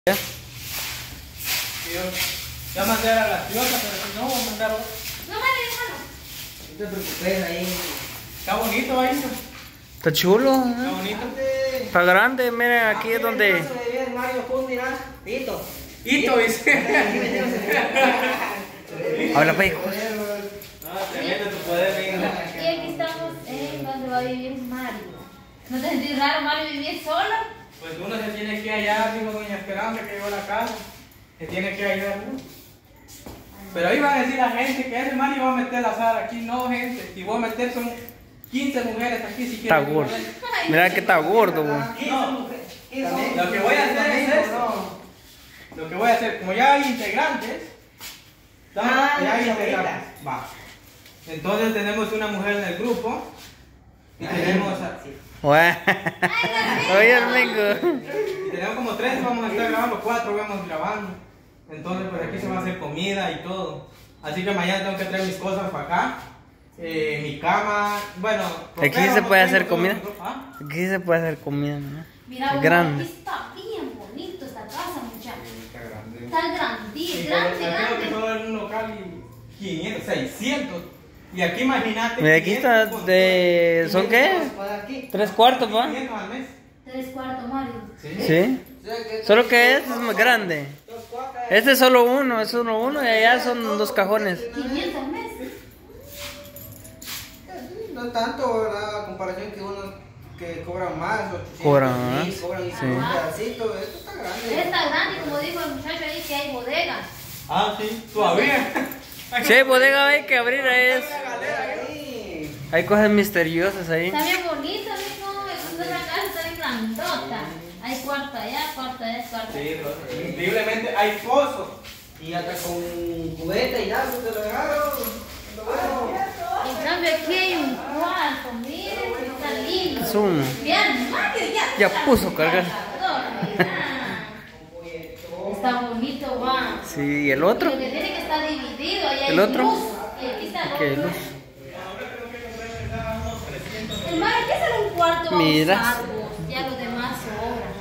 ¿Ya? Ya mandé a la graciosa, pero si no, voy a mandar otra. No, vale, déjalo. No te preocupes, ahí. Está bonito ahí. Está chulo. Está bonito. Está grande, miren, aquí es donde. Mario Fundi, Hito. Hito, dice. Habla, pues. Tremendo tu poder, Y aquí estamos en donde va a vivir Mario. ¿No te sentís raro, Mario, vivir solo? Pues uno se tiene que hallar, dijo doña Esperanza que llegó a la casa. Se tiene que hallar uno. Pero ahí va a decir la gente que ese Mario va a meter la sala. Aquí no, gente. Si voy a meter son 15 mujeres aquí si quieren. Está gordo. Mira que está gordo, güey. No. Lo que voy a hacer es esto. Lo que voy a hacer, como ya hay integrantes. Ya hay integrantes. Va. Entonces tenemos una mujer en el grupo. Y tenemos Oye, Armingo. y tenemos como 3, vamos a estar grabando, 4 vamos grabando. Entonces pues aquí se va a hacer comida y todo. Así que mañana tengo que traer mis cosas para acá. Mi cama, bueno. Aquí se puede hacer comida. ¿Ah? Aquí se puede hacer comida, ¿no? Mira, Es grande. aquí está bien bonito esta casa, muchachos. Está grande. Está grande, Sí, grande, creo que grande. solo en un local y 500, 600. Y aquí imagínate. Mira, aquí está de... ¿Son qué? 3 cuartos, ¿va? 500 al mes. 3 cuartos, Mario. Sí. Solo que este es más grande. Este es solo uno, y allá son 2 cajones. 500 al mes. No tanto, ¿verdad? A comparación que unos que cobran más, 800. Cobran más. Cobran y Sí. un pedacito. Esto está grande. Está grande, como dijo el muchacho ahí, que hay bodegas. Ah, sí, todavía. Sí, hay bodega, hay que abrir es. Sí. Hay cosas misteriosas ahí. Está bien bonito, mijo. Esta casa está bien grandota. Hay cuarto allá, cuarto allá, cuarto allá. Sí, increíblemente hay pozos. Y hasta con cubeta y nada, te lo dejaron. En cambio aquí hay un cuarto, miren, está lindo. Es uno. Bien, Mario, Ya puso a cargar. Está bonito, va. Sí, ¿y el otro? Lo que tiene que estar dividido, allá hay ¿El otro? luz. Y aquí está el ¿Qué otro. luz? El Mario, ¿qué será un cuarto? Mira. Vamos a usar, vos. Ya los demás sobran.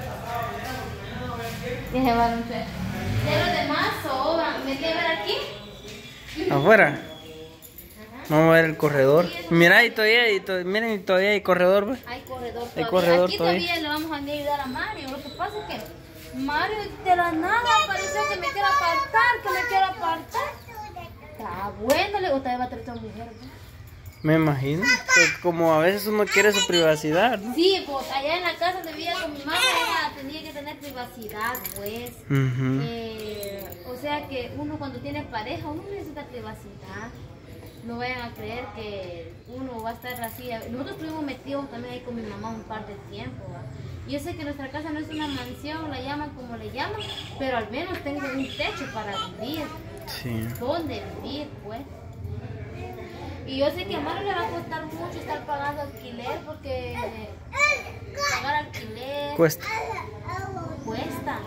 Deje ver un fe. Ya los demás sobran. ¿Me quiere ver aquí? Afuera. Vamos a ver el corredor. Mira, miren, y todavía hay corredor, ¿ves? Hay corredor Hay todavía. corredor Aquí todavía. todavía le vamos a ayudar a Mario. Lo que pasa es que Mario de la nada pareció que me quiere apartar, Está bueno, le gusta a otra mujer, ¿no? Me imagino. Pues como a veces uno quiere su privacidad, ¿no? Sí, pues allá en la casa donde vivía con mi mamá ella tenía que tener privacidad, pues. Ujú. O sea que uno cuando tiene pareja, uno necesita privacidad. No vayan a creer que uno va a estar así. Nosotros estuvimos metidos también ahí con mi mamá un par de tiempo, ¿va? Yo sé que nuestra casa no es una mansión, la llaman como le llaman, pero al menos tengo un techo para vivir. Sí. ¿Dónde vivir, pues? Y yo sé que a Mario le va a costar mucho estar pagando alquiler porque pagar alquiler Cuesta. cuesta.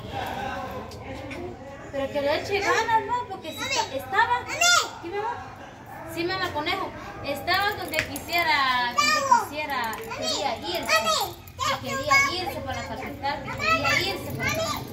Pero que le eche ganas, ¿no? Porque si estaba... ¿Qué, mi amor? Sí, mamá, conejo. Estaba donde quería irse. Que quería irse para la capital, que quería irse para la capital.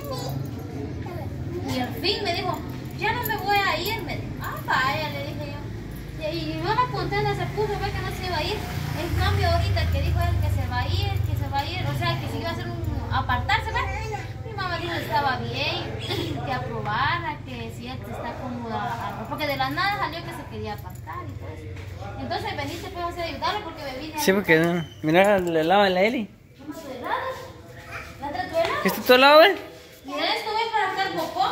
Y al fin me dijo, ya no me voy a ir. Me dijo, vaya, le dije yo. Y mi mamá contenta se puso, ve que no se iba a ir. En cambio ahorita que dijo él que se va a ir, o sea que si iba a hacer un apartarse, ¿ve? Mi mamá dijo que estaba bien, que aprobara, que si él está cómoda, porque de la nada salió que se quería apartar y todo eso. Entonces veniste pues a ayudarlo porque me vine a... Sí, porque no. Mira, le lava la Eli. ¿Cómo tu helado? ¿La traes tu helado? ¿Este todo lado, eh? Mira, esto voy para hacer popó.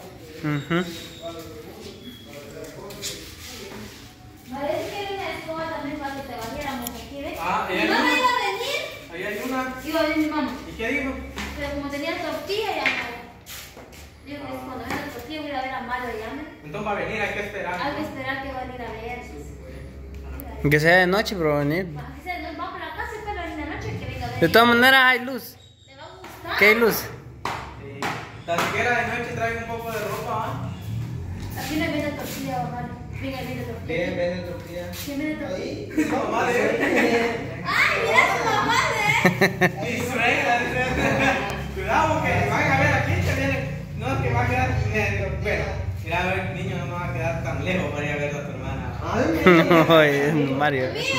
Parece que era una escoba también para que te bajáramos aquí, ¿ves? Ah, Mi mamá iba a venir. Ahí hay una. Iba a venir mi mamá. ¿Y qué dijo? Pero como tenía tortilla, ya no. Digo que cuando venga la tortilla voy a ir a ver a Mario, llame. Entonces va a venir, hay que esperar. Hay que esperar que va a venir a ver. Que sea de noche, pero va a venir. Aquí se nos va para la casa y para en la noche que venga a ver. De todas maneras hay luz. ¿Te va a gustar? ¿Qué hay luz? Sí. Tan siquiera de noche traigo un poco de ropa, ¿ah? Aquí no viene tortilla, Mario. Venga, viene tortilla. Bien, ven dentro, tía. ¿Quién viene tortilla? Ahí. Mamá de él. ¡Ay, mira su mamá de él! Mi suegra. Cuidado que van a ver aquí. tan lejos para ir a ver a tu hermana. Oye, Mario. Entonces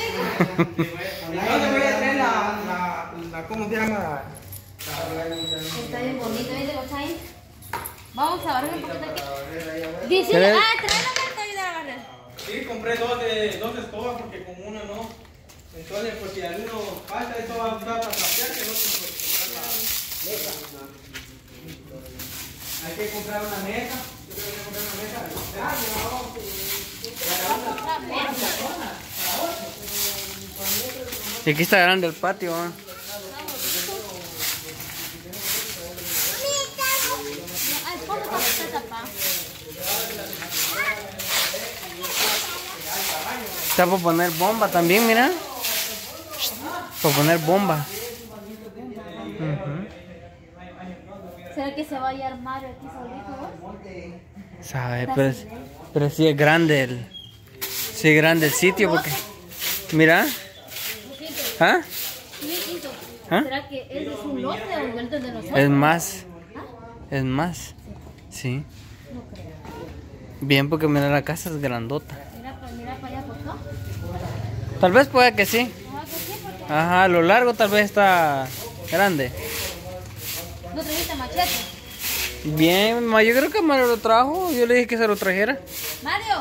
voy a traer la ¿cómo se llama? Está bien bonito, ¿viste, Gochay? Vamos a barrer un poquito aquí. Dice, ¿Qué? trae la carta y ayuda a barrer. Sí, compré dos escobas porque con una no. Entonces, pues si alguno falta, esto va a usar para trapear, que el otro pues comprar la mesa. Hay que comprar una mesa. Yo creo que comprar una mesa grande, Y aquí está grande el patio, ¿eh? Ay, ¿cómo está papá? Está por poner bomba también, mira. Por poner bomba. ¿Será que se va a hallar Mario aquí solito, vos? Sabe, pero sí es grande sí es grande el sitio porque mira. ¿Ah? ¿Ah? ¿Será que ese es un lote o un lote de nosotros? Es más. ¿Ah? Es más. Sí. No creo. Bien, porque mira la casa es grandota. Mira para allá, ¿por qué? Tal vez pueda que sí. Ojalá que sí, porque Ajá, a lo largo tal vez está grande. no trajiste machete. Bien, yo creo que Mario lo trajo. Yo le dije que se lo trajera. Mario.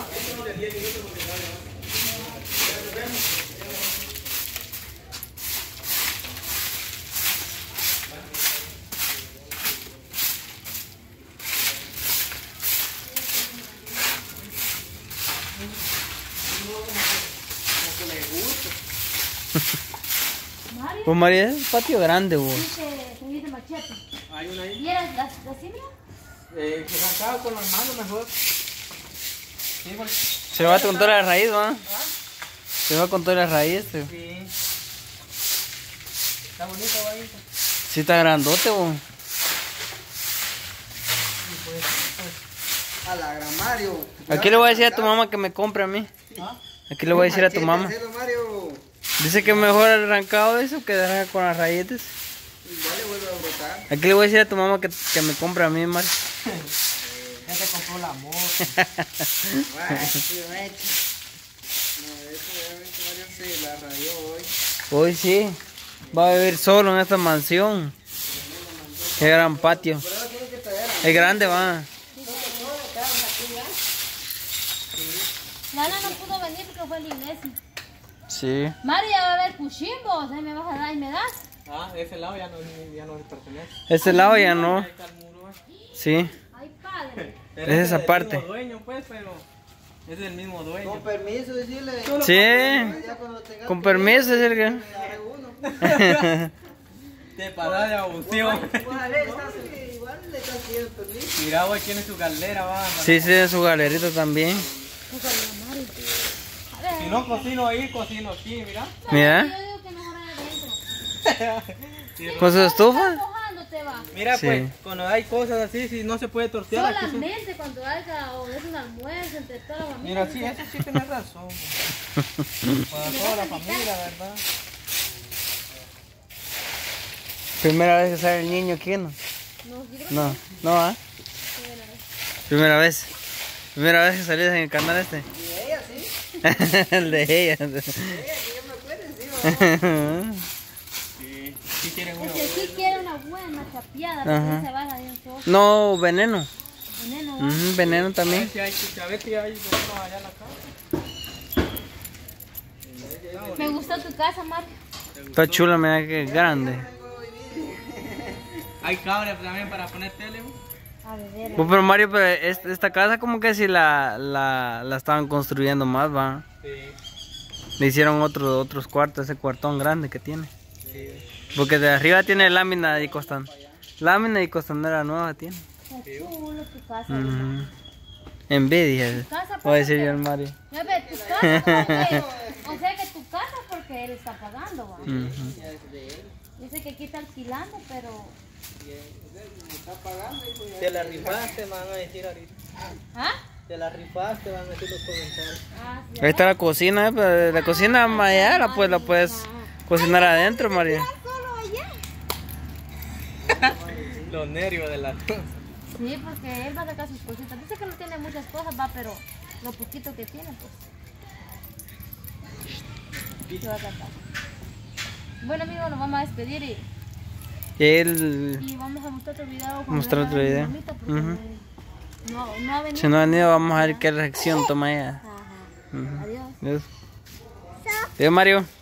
Mario. Pues María es un patio grande, vos. Trajiste machete. Hay una ahí. ¿Vieras las cimias? Que arrancaba con las manos mejor. Sí, porque... Se va con toda la raíz, ¿va? Se va con toda la raíz. Sí, Sí. Está bonito ahí. sí está grandote, vos. A la gran Mario. Aquí le voy a decir a tu mamá que me compre a mí. Aquí le voy a decir a tu mamá. Mario. Dice que mejor el arrancado de eso que dejar con las raíces. Igual le vuelve a brotar. Aquí le voy a decir a tu mamá que me compre a mí, Mario. Ya te compró la moto. Bueno, sí, mecha. No, eso obviamente Mario se la rayó hoy. Hoy sí. Va a vivir solo en esta mansión. Qué gran patio. Pero ahora tiene que traer. Es grande, va. Lana no pudo venir porque fue a la iglesia. Sí. Mario, ya va a haber puchimbos. Ahí me vas a dar y me das. Ah, de ese lado ya no le pertenece. Este lado ya no. Ahí está el muro, Sí. Ay, padre. Pero Es esa del parte. mismo dueño, pues, pero es del mismo dueño. Con permiso, decirle. Sí. Ya cuando tengas Con permiso, es el que. me agarre uno. Te pasas de abusivo. Igual le estás pidiendo permiso. Mira, güey, tiene su caldera, va. Sí, sí, en su galerito también. A ver. Si no cocino ahí, cocino aquí, mira. Mira. Yo digo que mejor adentro. ¿Con su estufa? Mojándote va. Mira, Sí. pues, cuando hay cosas así, si no se puede tortear aquí. Solamente cuando haya o es un almuerzo entre toda la familia. Mira, sí, eso sí tienes razón. Para toda la familia, ¿verdad? Primera vez que sale el niño aquí, ¿no? No, yo creo No, no, ¿ah? Primera vez. Primera vez que salís en el canal este. Y ella sí. El de ella. Ella, que yo me acuerde, sí, Sí, sí quieren uno. que sí quiere una buena chapeada, Ajá. porque se baja de un solo No, veneno. veneno. ¿va? Veneno A también. ver si hay, a ver si hay veneno allá en la casa. Me gustó tu casa, Marco. Está chula, mira que grande. Hay cables también para poner tele. A ver, Pues, pero Mario, pero esta casa como que si la estaban construyendo más, va. Sí, Le hicieron otros cuartos, ese cuartón grande que tiene. sí. Porque de arriba tiene lámina y costanera nueva tiene. está chulo tu casa. Ujú. Envidia, Casa, voy a decir yo porque- al Mario. Bebé, tu casa, porque- o sea que tu casa porque él está pagando, va. Ujú. Dice que aquí está alquilando, pero... Te la rifaste, van a decir ahorita. ¿Ah? Te la rifaste, van a decir los comentarios. Ah, sí. Ahí está la cocina, pero la cocina allá la puedes cocinar adentro, Mario. Solo allá. Los nervios de la cosa. Sí, porque él va a sacar sus cositas. Dice que no tiene muchas cosas, va, pero lo poquito que tiene, pues. Se va a tratar. Bueno, amigos, nos vamos a despedir y vamos a mostrar otro video. Mostrar otro video. No ha venido. Si no ha venido, vamos a ver qué reacción toma ella. Ajá. Adiós. Adiós. Adiós, Mario.